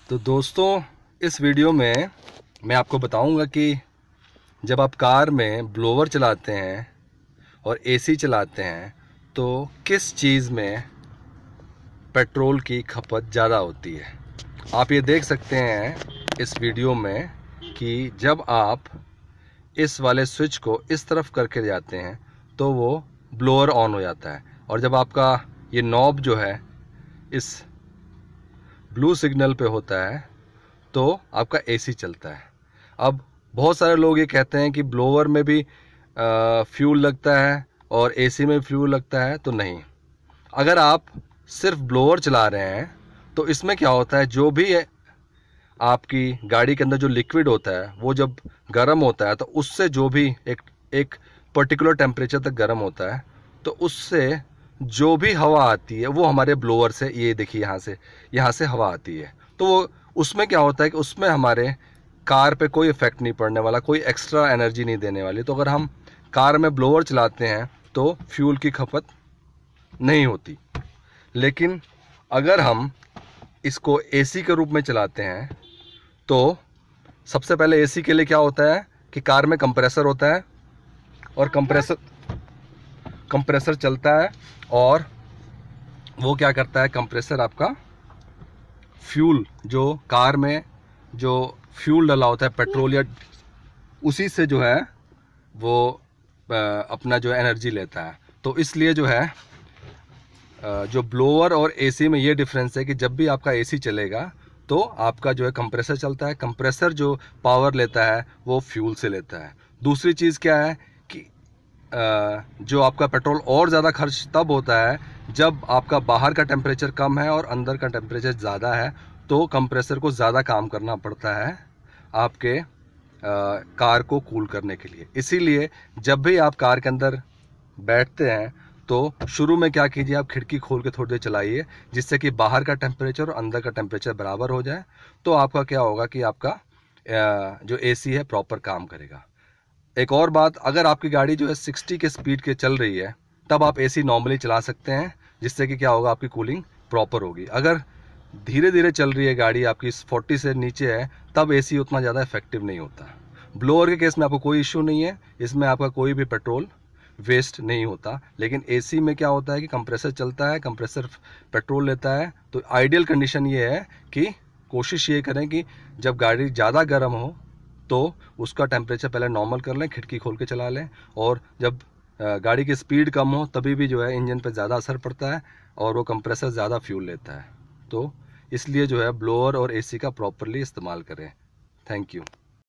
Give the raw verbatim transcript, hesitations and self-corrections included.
तो दोस्तों, इस वीडियो में मैं आपको बताऊंगा कि जब आप कार में ब्लोवर चलाते हैं और एसी चलाते हैं तो किस चीज़ में पेट्रोल की खपत ज़्यादा होती है। आप ये देख सकते हैं इस वीडियो में कि जब आप इस वाले स्विच को इस तरफ करके जाते हैं तो वो ब्लोअर ऑन हो जाता है, और जब आपका ये नॉब जो है इस ब्लू सिग्नल पे होता है तो आपका एसी चलता है। अब बहुत सारे लोग ये कहते हैं कि ब्लोअर में भी फ्यूल लगता है और एसी में फ्यूल लगता है, तो नहीं। अगर आप सिर्फ ब्लोअर चला रहे हैं तो इसमें क्या होता है, जो भी आपकी गाड़ी के अंदर जो लिक्विड होता है वो जब गर्म होता है तो उससे जो भी एक एक पर्टिकुलर टेम्परेचर तक गर्म होता है, तो उससे जो भी हवा आती है वो हमारे ब्लोअर से, ये देखिए यहाँ से यहाँ से हवा आती है। तो वो उसमें क्या होता है कि उसमें हमारे कार पे कोई इफ़ेक्ट नहीं पड़ने वाला, कोई एक्स्ट्रा एनर्जी नहीं देने वाली। तो अगर हम कार में ब्लोअर चलाते हैं तो फ्यूल की खपत नहीं होती। लेकिन अगर हम इसको एसी के रूप में चलाते हैं तो सबसे पहले एसी के लिए क्या होता है कि कार में कंप्रेसर होता है, और कंप्रेसर कंप्रेसर चलता है, और वो क्या करता है, कंप्रेसर आपका फ्यूल, जो कार में जो फ्यूल डला होता है पेट्रोल या उसी से जो है वो अपना जो एनर्जी लेता है। तो इसलिए जो है जो ब्लोअर और एसी में ये डिफरेंस है कि जब भी आपका एसी चलेगा तो आपका जो है कंप्रेसर चलता है। कंप्रेसर जो पावर लेता है वो फ्यूल से लेता है। दूसरी चीज़ क्या है कि जो आपका पेट्रोल और ज़्यादा खर्च तब होता है जब आपका बाहर का टेम्परेचर कम है और अंदर का टेम्परेचर ज़्यादा है, तो कंप्रेसर को ज़्यादा काम करना पड़ता है आपके आ, कार को कूल करने के लिए। इसीलिए जब भी आप कार के अंदर बैठते हैं तो शुरू में क्या कीजिए, आप खिड़की खोल के थोड़ी देर चलाइए, जिससे कि बाहर का टेम्परेचर और अंदर का टेम्परेचर बराबर हो जाए। तो आपका क्या होगा कि आपका जो एसी है प्रॉपर काम करेगा। एक और बात, अगर आपकी गाड़ी जो है साठ के स्पीड के चल रही है तब आप एसी नॉर्मली चला सकते हैं, जिससे कि क्या होगा, आपकी कूलिंग प्रॉपर होगी। अगर धीरे धीरे चल रही है गाड़ी, आपकी चालीस से नीचे है, तब एसी उतना ज़्यादा इफेक्टिव नहीं होता। ब्लोअर के केस में आपको कोई इश्यू नहीं है, इसमें आपका कोई भी पेट्रोल वेस्ट नहीं होता। लेकिन एसी में क्या होता है कि कंप्रेसर चलता है, कंप्रेसर पेट्रोल लेता है। तो आइडियल कंडीशन ये है कि कोशिश ये करें कि जब गाड़ी ज़्यादा गर्म हो तो उसका टेम्परेचर पहले नॉर्मल कर लें, खिड़की खोल के चला लें, और जब गाड़ी की स्पीड कम हो तभी भी जो है इंजन पर ज़्यादा असर पड़ता है और वो कंप्रेसर ज़्यादा फ्यूल लेता है। तो इसलिए जो है ब्लोअर और एसी का प्रॉपरली इस्तेमाल करें। Thank you.